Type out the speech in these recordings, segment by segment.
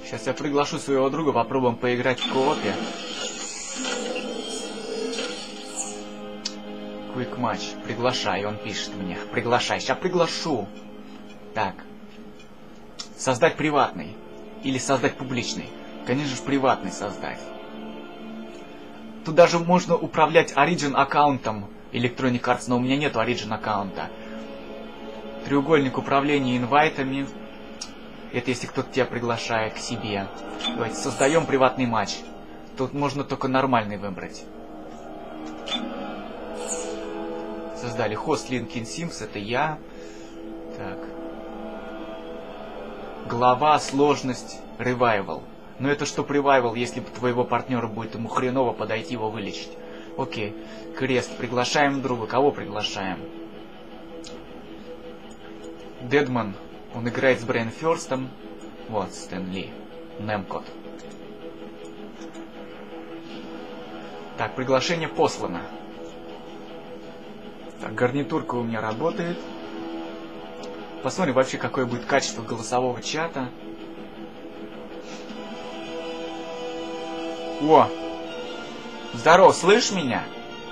Сейчас я приглашу своего друга, попробуем поиграть в коопе. Quick Match. Приглашай, он пишет мне. Приглашай. Сейчас приглашу. Так. Создать приватный. Или создать публичный. Конечно же, приватный создать. Тут даже можно управлять Origin аккаунтом Electronic Arts, но у меня нету Origin аккаунта. Треугольник управления инвайтами. Это если кто-то тебя приглашает к себе. Давайте создаем приватный матч. Тут можно только нормальный выбрать. Создали хост Linkin Sims, это я. Так. Глава, сложность, ревайвал. Но это что ревайвал, если твоего партнера будет ему хреново, подойти его вылечить. Окей. Крест. Приглашаем друга. Кого приглашаем? Дедман. Он играет с Брейнфёрстом. Вот, Стэн Ли. Немкот. Так, приглашение послано. Так, гарнитурка у меня работает. Посмотрим вообще, какое будет качество голосового чата. О! Здорово, слышишь меня?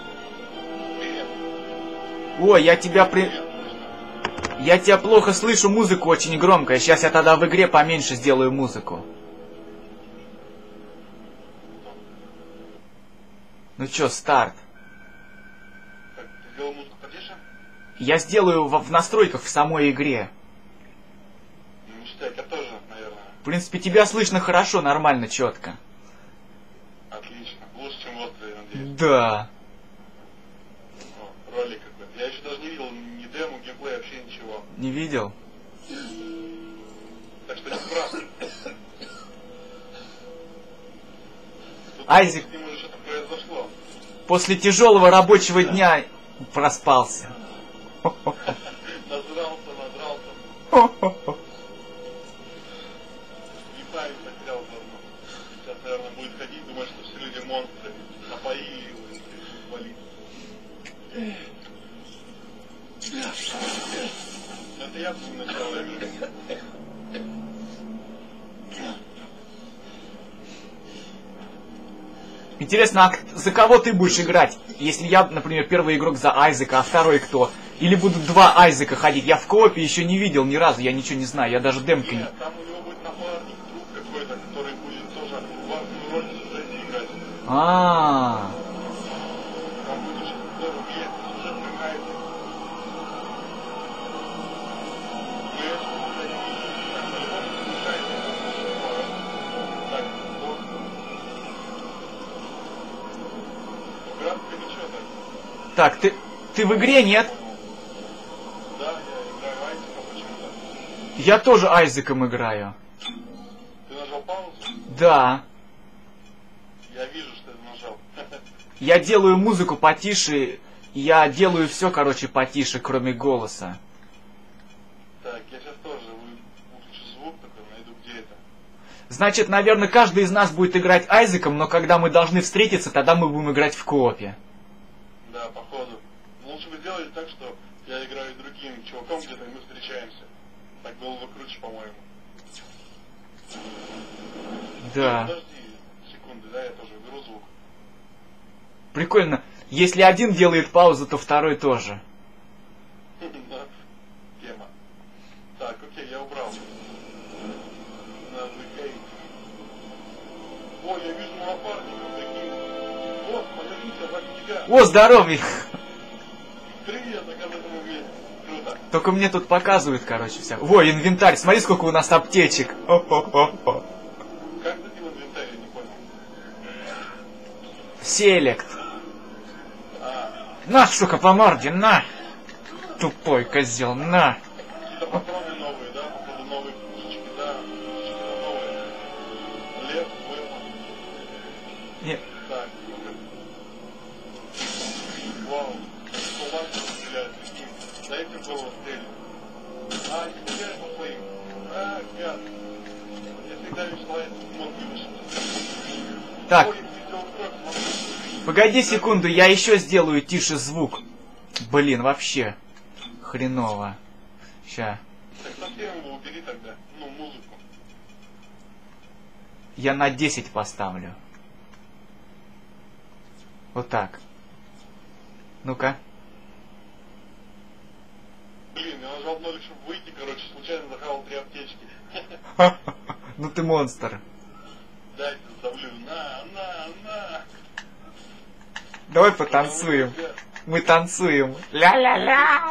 О, я тебя плохо слышу, музыку очень громкая. Сейчас я тогда в игре поменьше сделаю музыку. Ну чё, старт. Я сделаю в настройках в самой игре. В принципе, тебя слышно хорошо, нормально, четко. Отлично. Лучше, чем в Острове, надеюсь. Да. О, ролик какой-то. Я еще даже не видел ни демо, геймплей, вообще ничего. Не видел? Так что не прав. Айзек с ним уже что-то произошло. после тяжелого рабочего дня проспался. Надрался. И память потерял заодно. Сейчас, наверное, будет ходить, думать, что все люди монстры. Напои его и вали. Это я буду начало игры. Интересно, а за кого ты будешь играть? Если я, например, первый игрок за Айзека, а второй кто? Или будут два Айзека ходить? Я в коопе еще не видел ни разу, я ничего не знаю, я даже демки не... Нет, там у него будет напарник, друг какой-то, который будет тоже важную роль сюжете играть. А-а-а. Он будет очень здорово влиять на сюжетную гайду. Так, ты в игре, нет? Да, я играю Айзеком почему-то. Я тоже Айзеком играю. Ты нажал паузу? Да. Я вижу, что ты нажал. Я делаю музыку потише, я делаю все, короче, потише, кроме голоса. Так, я сейчас тоже выключу звук, такой найду, где это. Значит, наверное, каждый из нас будет играть Айзеком, но когда мы должны встретиться, тогда мы будем играть в коопе. Да, походу. Лучше бы сделали так, что я играю с другим чуваком где-то, и мы встречаемся. Так было бы круче, по-моему. Да. Подожди секунды, да, я тоже беру звук. Прикольно. Если один делает паузу, то второй тоже. Да, тема. Так, окей, я убрал. Ой, я вижу напарника, прикинь. Вот, подождите, ради тебя. О, здоровый! Привет, так об этом уметь. Круто. Только мне тут показывают, короче, вся. Во, инвентарь, смотри, сколько у нас аптечек. О-хо-хо-хо. Как забил инвентарь, я не понял. Селект. На, сука, по морде, на! Тупой козел, на! Какие-то патроны новые, да? Походу новые пушечки, да? Пушечки новые. Лев, выпал. Нет. Так, ну-ка. Вау. Кулаком стреляют, прикинь. Дайте в голову стрелять. А, не стреляй по своим. А, гад. Я всегда мечтал, если мог вышел. Так. Ой, я сделал кровь, смотри. Погоди секунду, я еще сделаю тише звук. Блин, вообще. Хреново. Ща. Так совсем его убери тогда. Ну, музыку. Я на 10 поставлю. Вот так. Ну-ка. Блин, я нажал нолик, чтобы выйти, короче, случайно захавал 3 аптечки. Ну ты монстр. Дайте сдавлю. На. Давай потанцуем. Мы танцуем. Ля-ля-ля.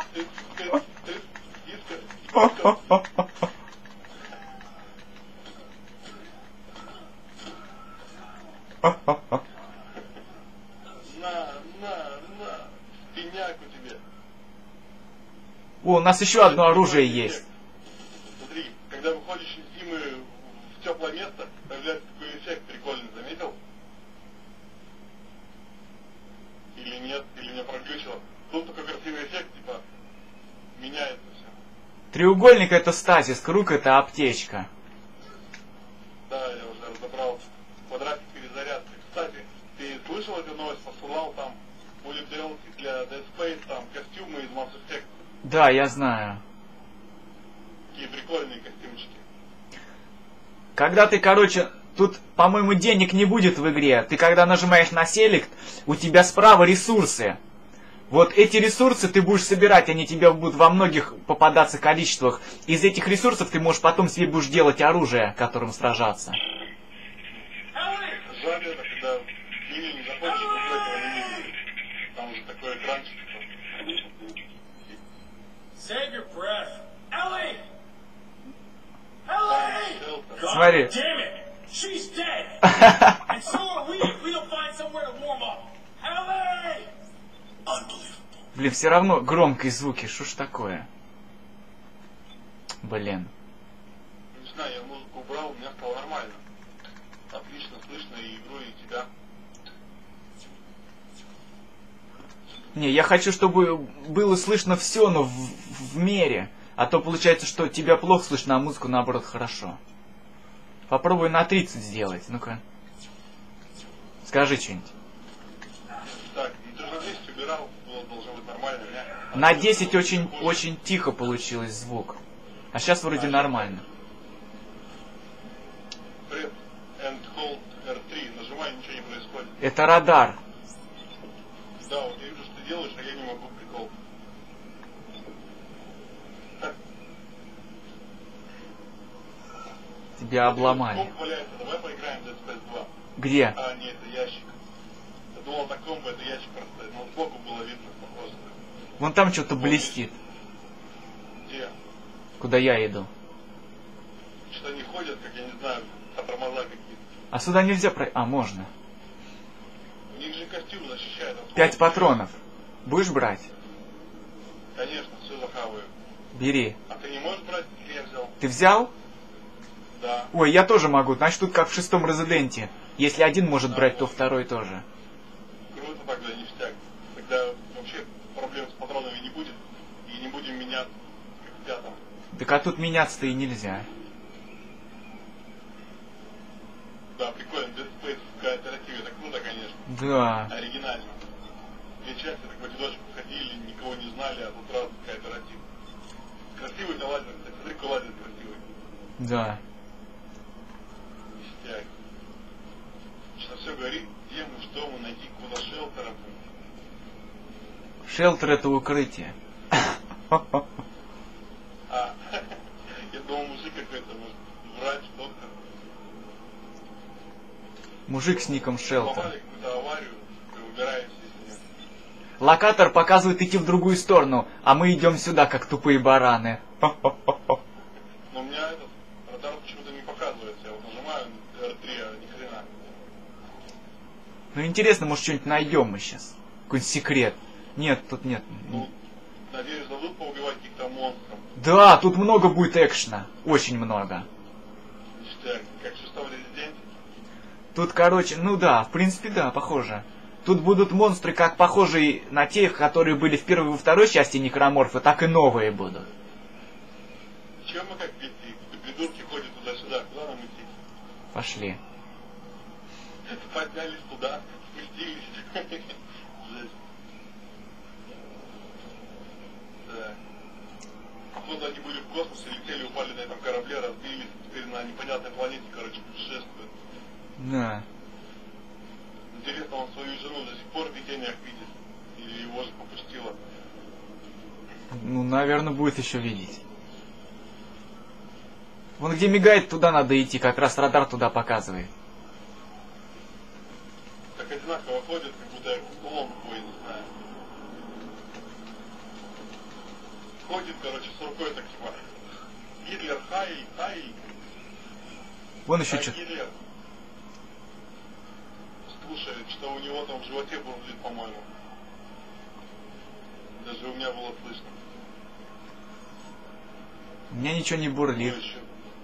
На. Пеняку тебе. О, у нас еще одно оружие есть. Смотри, когда выходишь из зимы в теплое место, появляется такой эффект прикольный, заметил? Или нет, или меня проглючило. Тут такой красивый эффект, типа, меняется все. Треугольник это стазис, круг это аптечка. Да, я уже разобрал. Квадратик перезарядки. Кстати, ты слышал эту новость, посылал там будет DLC для Dead Space, там костюмы из Mass Effect. Да, я знаю. Такие прикольные костюмчики. Когда ты, короче, тут, по-моему, денег не будет в игре. Ты когда нажимаешь на селект, у тебя справа ресурсы. Вот эти ресурсы ты будешь собирать, они тебе будут во многих попадаться количествах. Из этих ресурсов ты можешь потом себе будешь делать оружие, которым сражаться. Жаль это, когда меню не заходишь, никто этого не видит. Там уже такой экранчик. Save your breath. Ellie! Ellie! Смотри. God damn it! She's dead! And so are we if we don't find somewhere to warm up. Ellie! Unbelievable. Блин, все равно громкие звуки, что ж такое? Блин. Не знаю, я музыку убрал, у меня стало нормально. Отлично слышно и игру, и тебя. Не, я хочу, чтобы было слышно все, но в мере. А то получается, что тебя плохо слышно, а музыку наоборот хорошо. Попробуй на 30 сделать, ну-ка. Скажи что-нибудь. Так, ну ты же на 10 убирал, было должно быть нормально, не? На 10 очень тихо получилось звук. А сейчас вроде нормально. Press and hold R3, нажимай, ничего не происходит. Это радар. Да, вот я вижу, что ты делаешь, а я не могу, прикол. Тебя обломали. Комп валяется, давай поиграем в Dead Space 2. Где? А, нет, это ящик. Я думал, так комп, это ящик просто, но сбоку было видно, похоже. Вон там что-то блестит. Где? Куда я иду. Что они ходят, как я не знаю, по тормоза какие-то. А сюда нельзя пройти. А, можно. У них же костюм защищает. 5 патронов. Будешь брать? Конечно, все захаваю. Бери. А ты не можешь брать, если я взял? Ты взял? Да. Ой, я тоже могу. Значит, тут как в 6-м Резиденте. Если один может брать, то второй тоже. Круто тогда, ништяк. Тогда вообще проблем с патронами не будет. И не будем менять, как в 5-м. Так а тут меняться-то и нельзя. Да, прикольно. Dead Space в кооперативе. Это круто, конечно. Да. Оригинально. Две части так в одиночку ходили, никого не знали, а тут сразу кооператив. Красивый у тебя лазер, кстати. Смотри, какой лазер красивый. Да. Ништяк. Сейчас все говорит, где мы, что мы, найти куда шелтера. Шелтер это укрытие. А, я думал, мужик какой-то, может, врач, доктор. Мужик с ником Шелтер. Попали в какую-то аварию, и убираемся, если нет. Локатор показывает идти в другую сторону, а мы идем сюда, как тупые бараны. Но у меня этот радар почему-то не показывается. Я вот нажимаю R3, а ни хрена. Ну интересно, может что-нибудь найдем мы сейчас. Какой-нибудь секрет. Нет, тут нет. Ну, надеюсь, дадут поубивать каких-то монстров. Да, тут много будет экшена. Очень много. Ништяк, как в 6-м Резиденте. Тут, короче, ну да, в принципе, да, похоже. Тут будут монстры, как похожие на тех, которые были в первой и во второй части Некроморфа, так и новые будут. Чем мы как идти? Придурки ходят туда-сюда. Куда нам идти? Пошли. Поднялись туда, спустились. Жесть. Да. Походу они были в космосе, летели, упали на этом корабле, разбились. Теперь на непонятной планете, короче, путешествуют. оно будет еще видеть? Вон где мигает, туда надо идти, как раз радар туда показывает. Так одинаково ходят, как будто я кулон какой, не знаю. Ходит, короче, с рукой так типа. Гитлер, хай. Вон еще что. Гитлер. Слушай, что у него там в животе бурлит, по-моему. Даже у меня было слышно. У меня ничего не Что бурлит. еще?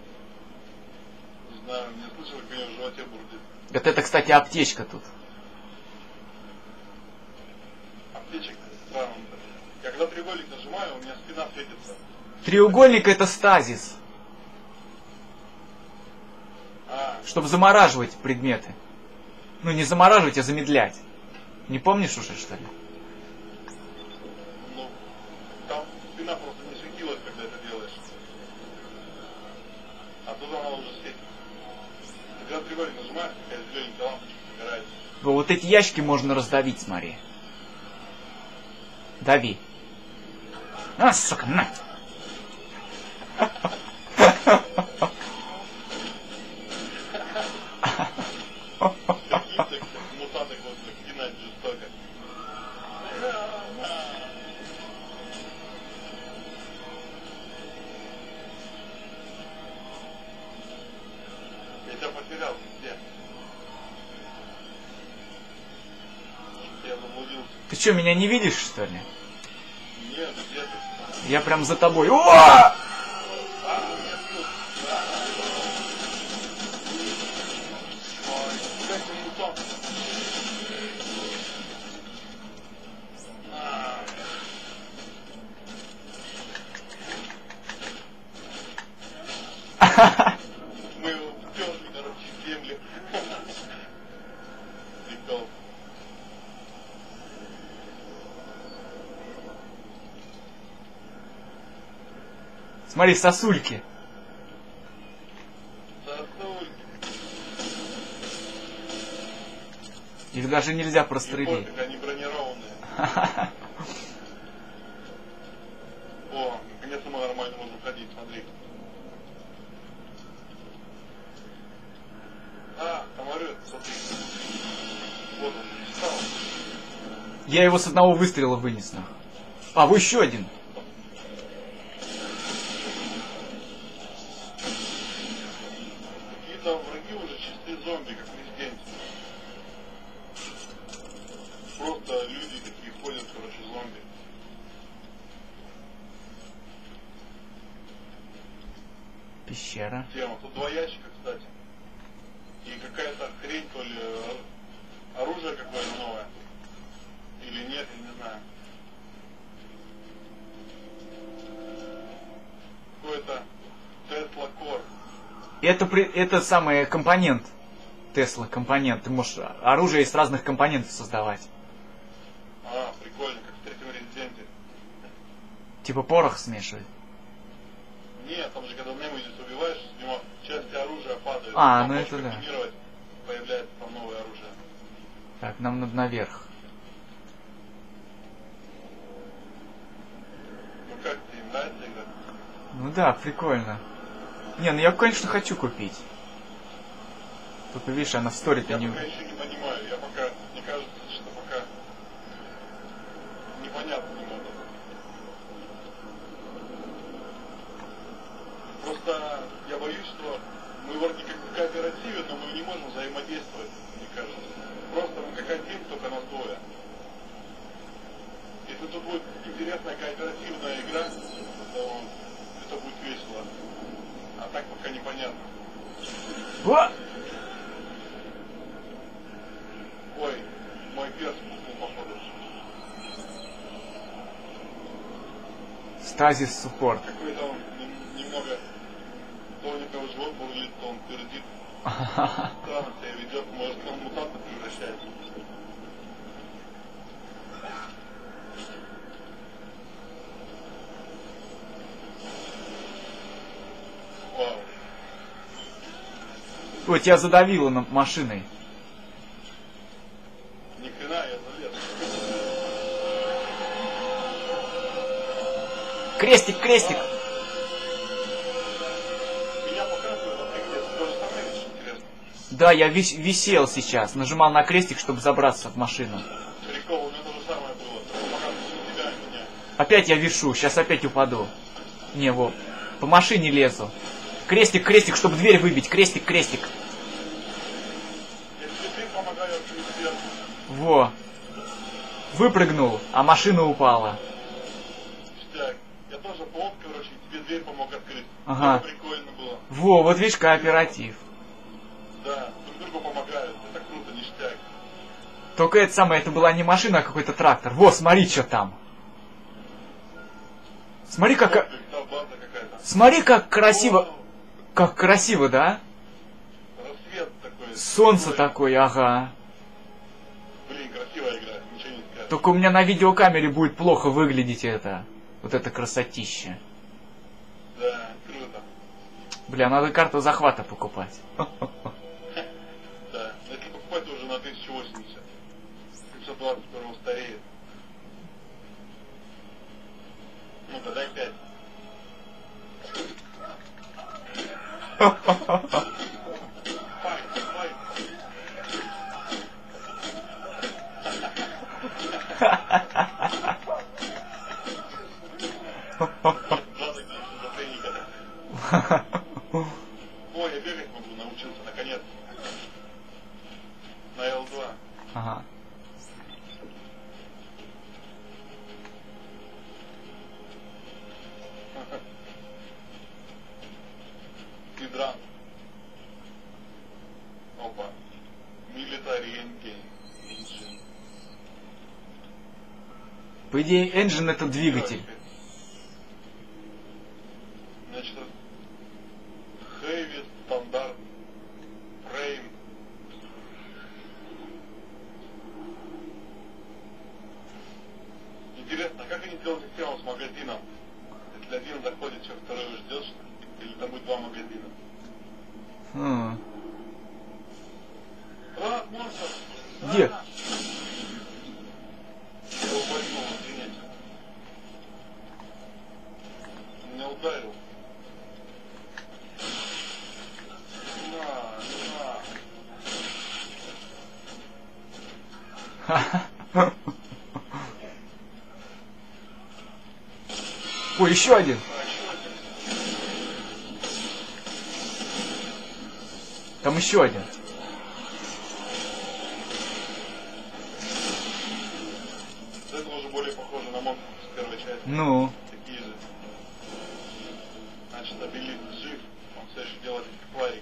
Не знаю, не слышал, как у него в животе бурлит. Вот это, кстати, аптечка тут. Аптечек странно. Я когда треугольник нажимаю, у меня спина светится. Треугольник это стазис. Чтобы замораживать предметы. Ну, не замораживать, а замедлять. Не помнишь уже, что ли? Ну, там спина просто не светилась, когда это делаешь. А тут она уже светит. Когда треугольник нажимаешь, такая зелененькая лампочка загорается. Вот эти ящики можно раздавить, смотри. Дави. А, сука, на! Какие-то мутанты вот гнать жестоко. Я тебя потерял, где? Я заблудился. Ты что, меня не видишь, что ли? Нет, где ты? Я прям за тобой. О! Нет, тут. Ой, как ты мутант? Мы его втерли, короче, в землю. Прикол. Смотри, сосульки. Засунь. Их даже нельзя И прострелить. пофиг, они бронированные. О, наконец-то мы нормально можем ходить, смотри. Самолет, смотри. Вот он, встал. Я его с одного выстрела вынес. Нахуй. А, вы еще один. Какие-то враги уже чистые зомби, как в Резиденте. Просто люди такие ходят, короче, зомби. Пещера. Тема. Тут 2 ящика, кстати. И какая-то хрень, то ли оружие какое-то новое. Или нет, я не знаю. Какой-то Tesla Core. Это самый компонент. Тесла компонент. Ты можешь оружие из разных компонентов создавать. Прикольно, как в 3-м Резиденте. Типа порох смешивать. Нет, там же когда Немезис убиваешь, с него части оружия падают. Ну Можешь это да. комбинировать, появляется там новое оружие. Так, нам надо наверх. Ну как тебе, нравится игра? Ну да, прикольно. Не, ну я, конечно, хочу купить. Только видишь, она в сторе-то Я не... пока еще не понимаю, я пока, мне кажется, что пока непонятно немного. Просто я боюсь, что мы вроде как в кооперативе, но мы не можем взаимодействовать, мне кажется. Просто мы как один, только нас двое. Если тут будет интересная кооперативная игра, то это будет весело. А так пока непонятно. О! Ой, мой перс пухнул, походу. Стазис суппорт. Какой-то он немного... То у него живот бурлит, то он пердит. Странно себя ведет, может он в мутанта превращается. Вау. Ой, тебя задавило машиной. Ни хрена, я залез. Крестик, крестик. Меня показывают, а ты где? То же самое, видишь, интересно. Да, я висел сейчас. Нажимал на крестик, чтобы забраться в машину. Прикол, у меня то же самое было. Показывают тебя, а не меня. Опять я вишу. Сейчас опять упаду. Не, во. По машине лезу. Крестик, крестик, чтобы дверь выбить. Крестик, крестик. Я тебе ты помогаю, а ты сверху. Во. Выпрыгнул, а машина упала. Ништяк. Я тоже плот, короче, тебе дверь помог открыть. Ага. Это прикольно было. Во, вот видишь, кооператив. Да, друг другу помогают. Это круто, ништяк. Только это самое, это была не машина, а какой-то трактор. Во, смотри, что там. Смотри, как... Комплекс, да, база какая-то. Смотри, как красиво... О, Как красиво, да? рассвет такой. Солнце Такой. такое, ага. Блин, красивая игра, ничего не скажешь. Только у меня на видеокамере будет плохо выглядеть это. Вот это красотища. Да, круто. Бля, надо карту захвата покупать. Да, если покупать, то уже на 1080. 520 скоро устареет. Ну-ка, дай 5. Ой, я бегать могу, научился наконец. На L2. Ага. Speedrun. Опа. Military Engine. По идее, engine это двигатель. Значит, Heavy, стандарт, Frame. Интересно, а как они сделали систему с магазином? Если один заходит, что второй ждешь, что ли? Или там будет два магазина? Хм. А, монстр! Где? А! Я его поймал, извините. Меня ударил. На. Ой, еще один. А, еще один. Там еще один. Это уже более похоже на монстр с первой части. Ну. Такие же. Значит, обелиск жив. Он все еще делает флайик.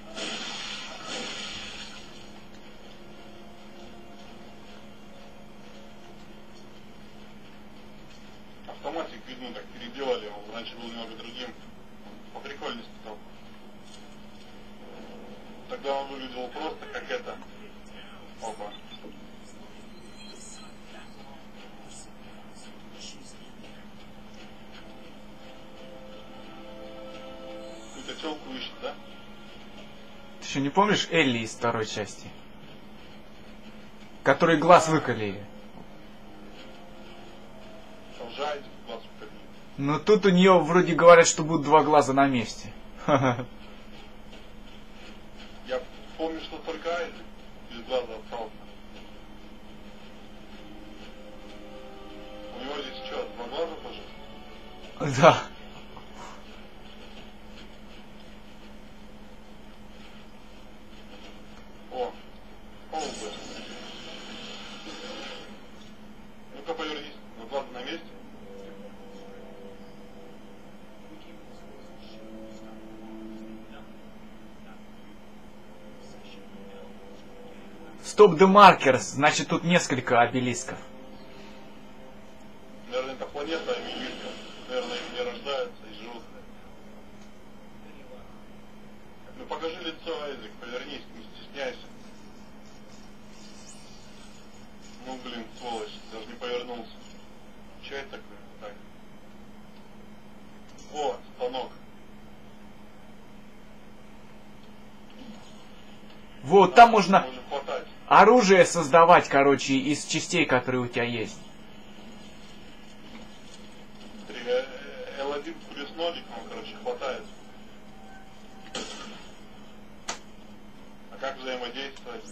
Автоматик, видно, так переделали. Он раньше был немного другим. Поприкольнее стал. Тогда он выглядел просто как это. Опа. Какую-то телку ищет, да? Ты еще не помнишь Элли из второй части? Который глаз выколили. Там жадик в глаз упали. Но тут у нее вроде говорят, что будут два глаза на месте. Я помню, что только Айзек без глаза остался. У него здесь что, два глаза тоже? Да. О, Олбы. Ну-ка повернись, два глаза на месте. Стоп the markers, значит тут несколько обелисков. Наверное, это планета обелиска. Наверное, они не рождаются и живут. Ну покажи лицо, Айзек, повернись, не стесняйся. Ну блин, сволочь, даже не повернулся. Че это такое? Так. О, станок. Вот, там можно Можно хватать. оружие создавать, короче, из частей, которые у тебя есть. L1 взаимодействовать.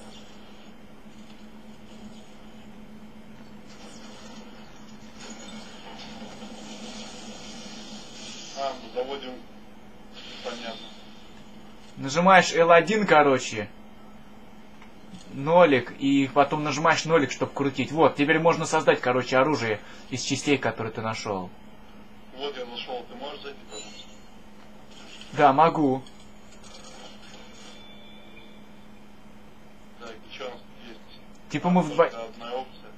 Мы заводим. Понятно. Нажимаешь L1, короче. Нолик, и потом нажимаешь нолик, чтобы крутить. Вот, теперь можно создать, короче, оружие из частей, которые ты нашел. Вот я нашел, ты можешь зайти, пожалуйста? Да, могу. Так, и что у нас тут есть? Типа мы вдвоем... Это одна опция.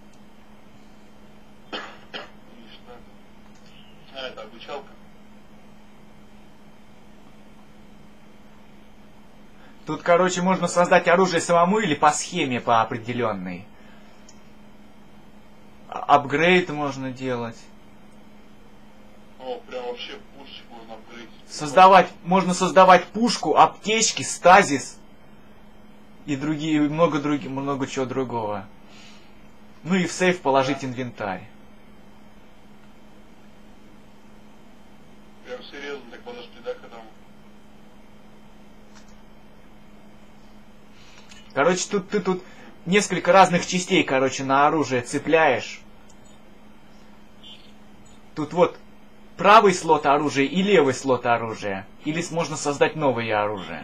И что? Это обучалка. Тут, короче, можно создать оружие самому или по схеме, по определенной. Апгрейд можно делать. О, прям вообще пушечек можно апгрейдить. Можно создавать пушку, аптечки, стазис и другие, много чего другого. Ну и в сейф положить инвентарь. Прям серьезно, так подожди, да, когда мы... Короче, ты тут несколько разных частей, короче, на оружие цепляешь. Тут вот правый слот оружия и левый слот оружия. Или можно создать новое оружие.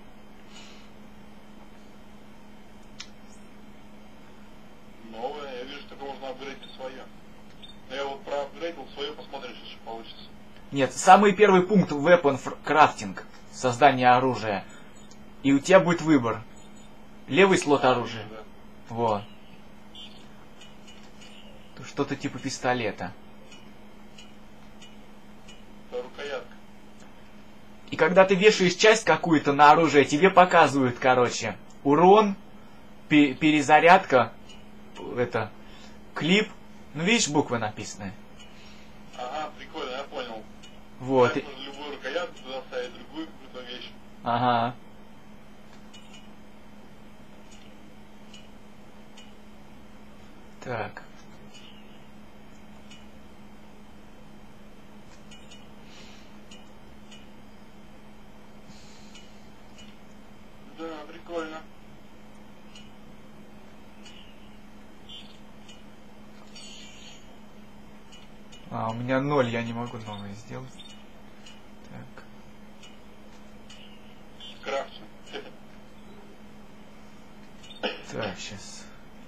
Новое, я вижу, что только можно апгрейдить свое. Но я вот проапгрейдил свое, посмотрим, что получится. Нет, самый первый пункт weapon crafting. Создание оружия. И у тебя будет выбор. Левый слот оружия. Да. Вот. Что-то типа пистолета. Это рукоятка. И когда ты вешаешь часть какую-то на оружие, тебе показывают, короче, урон, перезарядка, это, клип. Ну, видишь, буквы написаны. Ага, прикольно, я понял. Вот. Так, можно любую рукоятку туда ставить, другую какую-то вещь. Ага. Так. Да, прикольно. А, у меня 0, я не могу новое сделать. Так. Крафтинг. Так, сейчас.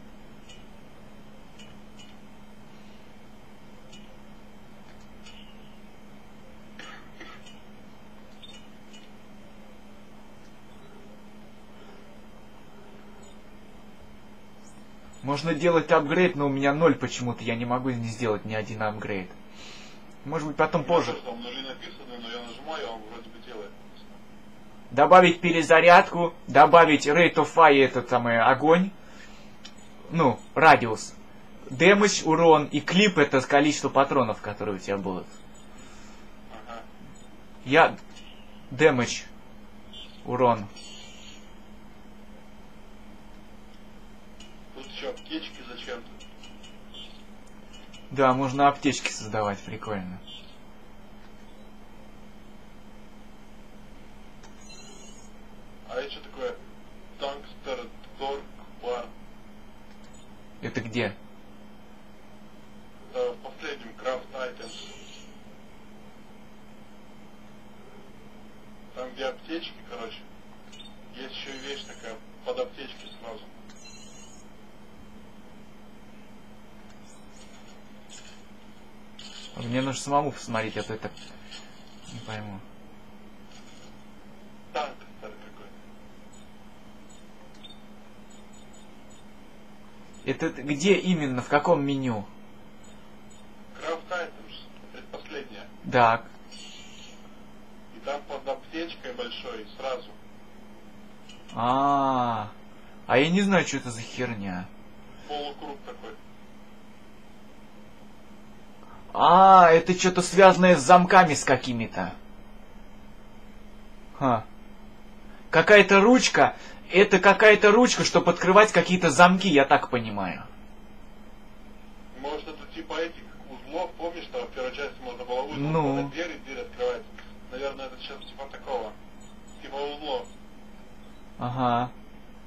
Можно делать апгрейд, но у меня 0 почему-то. Я не могу не сделать ни один апгрейд. Может быть, потом позже. Там нули написаны, но я нажимаю, он вроде бы делает. Добавить перезарядку, добавить rate of fire, этот самый огонь. Ну, радиус. Damage, урон. И клип — это количество патронов, которые у тебя будут. Ага. Я... Damage. Урон. Тут еще аптечки зачем-то. Да, можно аптечки создавать, прикольно. А это что такое? Тангстер, торг, бар. Это где? Это в последнем крафт items. Там где аптечки, короче. Есть еще и вещь такая под аптечки сразу. Мне нужно самому посмотреть, а то это... Не пойму. Тангстер какой. Это где именно? В каком меню? Крафт items, предпоследняя. Так. И там под аптечкой большой сразу. А я не знаю, что это за херня. Полукруг такой. Это что-то связанное с замками с какими-то. Какая-то ручка. Это какая-то ручка, чтобы открывать какие-то замки, я так понимаю. Может это типа этих узлов, помнишь, там в первой части можно было узел, Ну. когда дверь открывать. Наверное, это сейчас типа такого. Типа узлов. Ага.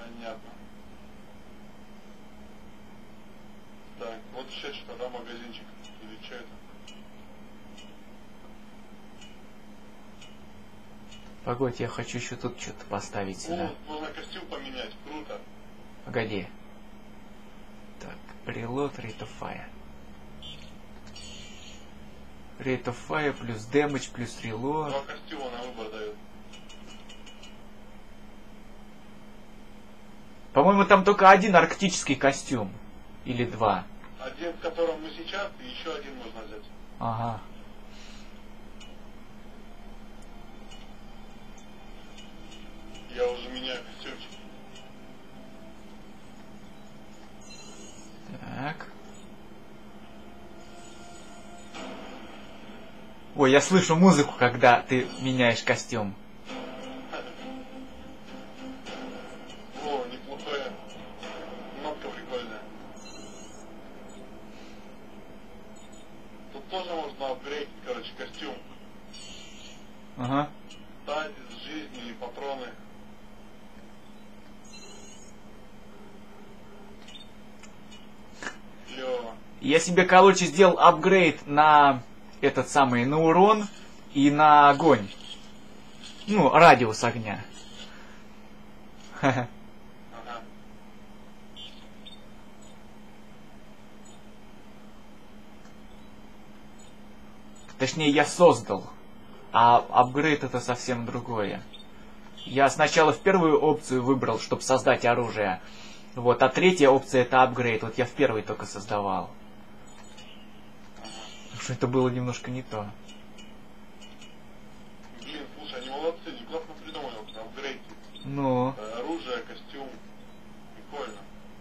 Понятно. Так, вот еще что-то, да, магазинчик. Или что это? Погодь, я хочу еще тут что-то поставить сюда. О, можно костюм поменять, круто. Погоди. Так, reload, rate of fire. Rate of fire плюс damage плюс reload. Два костюма на выбор дают. По-моему, там только один арктический костюм. Или два. Один, в котором мы сейчас, и еще один можно взять. Ага. Я уже меняю костюмчик. Так. Ой, я слышу музыку, когда ты меняешь костюм. О, неплохая. Кнопка прикольная. Тут тоже можно апгрейдить, короче, костюм. Ага. Стазис, жизни и патроны. Клево. Я себе, короче, сделал апгрейд на этот самый, на урон и на огонь. Ну, радиус огня. Ха-ха. Ага. Точнее, я создал. А апгрейд это совсем другое. Я сначала в первую опцию выбрал, чтобы создать оружие. Вот, а третья опция это апгрейд. Вот я в первой только создавал. Потому что это было немножко не то. Блин, слушай, они молодцы, они классно придумали вот апгрейд. Ну, Оружие, костюм. Прикольно.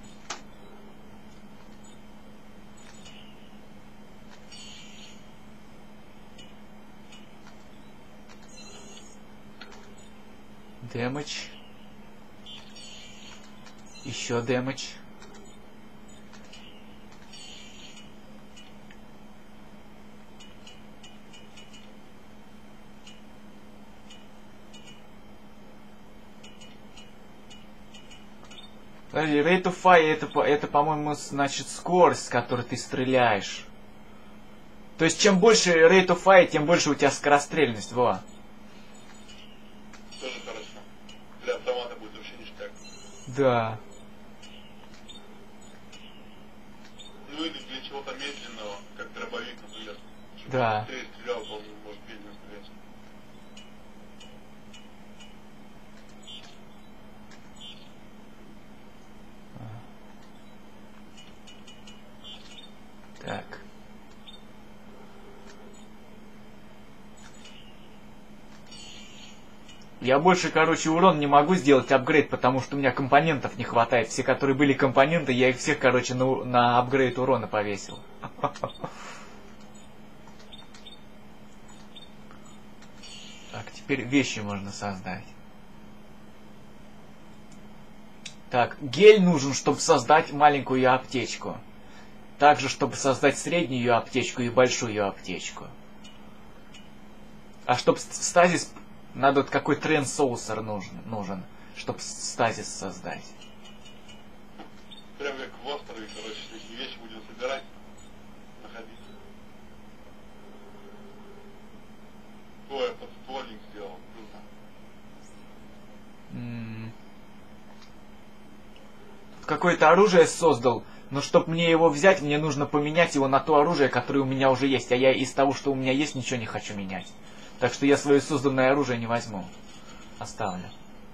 damage. Еще damage. Подожди, rate of fire это по-моему, значит скорость, с которой ты стреляешь. То есть, чем больше rate of fire, тем больше у тебя скорострельность, во. Тоже хорошо. Для автомата будет вообще ништяк. Да. Ну или для чего-то медленного, как дробовик, например. Чтобы Да. быстрее стрелял, то он может медленно стрелять. Так. Я больше, короче, урон не могу сделать апгрейд, потому что у меня компонентов не хватает. Все, которые были компоненты, я их всех, короче, на апгрейд урона повесил. Так, теперь вещи можно создать. Так, гель нужен, чтобы создать маленькую аптечку. Также, чтобы создать среднюю аптечку и большую аптечку. А чтобы стазис, надо какой трансоусер нужен, чтобы стазис создать. Прям как в острове, короче, такие вещи будем собирать, находить. Ой, я подствольник сделал, круто. Тут какое-то оружие создал, но чтобы мне его взять, мне нужно поменять его на то оружие, которое у меня уже есть. А я из того, что у меня есть, ничего не хочу менять. Так что я свое созданное оружие не возьму. Оставлю.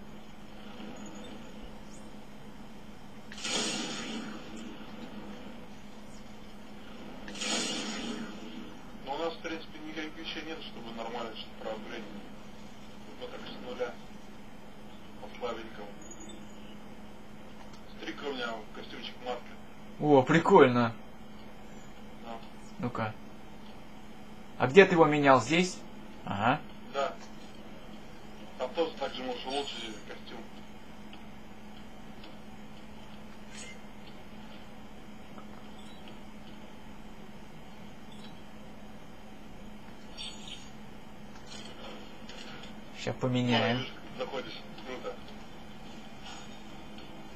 Но у нас, в принципе, никаких вещей нет, чтобы нормально что-то проапгрейдить. Только так с нуля. По слабенькому. Стрика у меня костюмчик маска. О, прикольно. Да. Ну-ка. А где ты его менял? Здесь? Ага. Да. Там тоже так же можешь улучшить этот костюм. Сейчас поменяем. Видишь, как заходишь. Круто.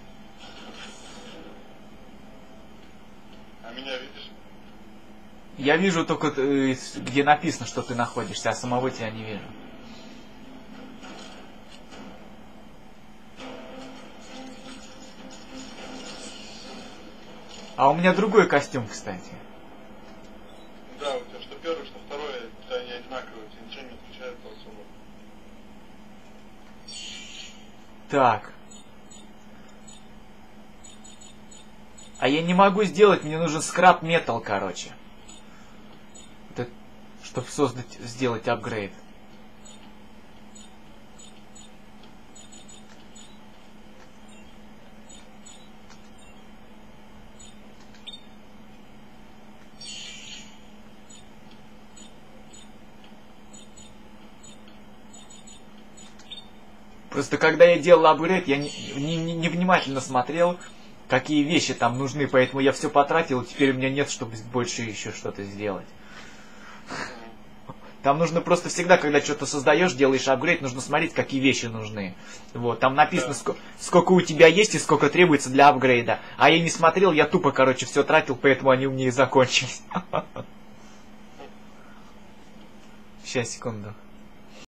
А меня видишь? Я вижу только, где написано, что ты находишься, а самого тебя не вижу. А у меня другой костюм, кстати. Да, у тебя что первое, что второе, у тебя они одинаковые, у тебя ничего не отличается особо. Так. А я не могу сделать, мне нужен скрап метал, короче. Чтобы сделать апгрейд. Просто когда я делал апгрейд, я не внимательно смотрел, какие вещи там нужны, поэтому я все потратил, и теперь у меня нет, чтобы больше еще что-то сделать. Там нужно просто всегда, когда что-то создаешь, делаешь апгрейд, нужно смотреть, какие вещи нужны. Вот, там написано, сколько у тебя есть и сколько требуется для апгрейда. А я не смотрел, я тупо, короче, все тратил, поэтому они у меня и закончились. Сейчас, секунду.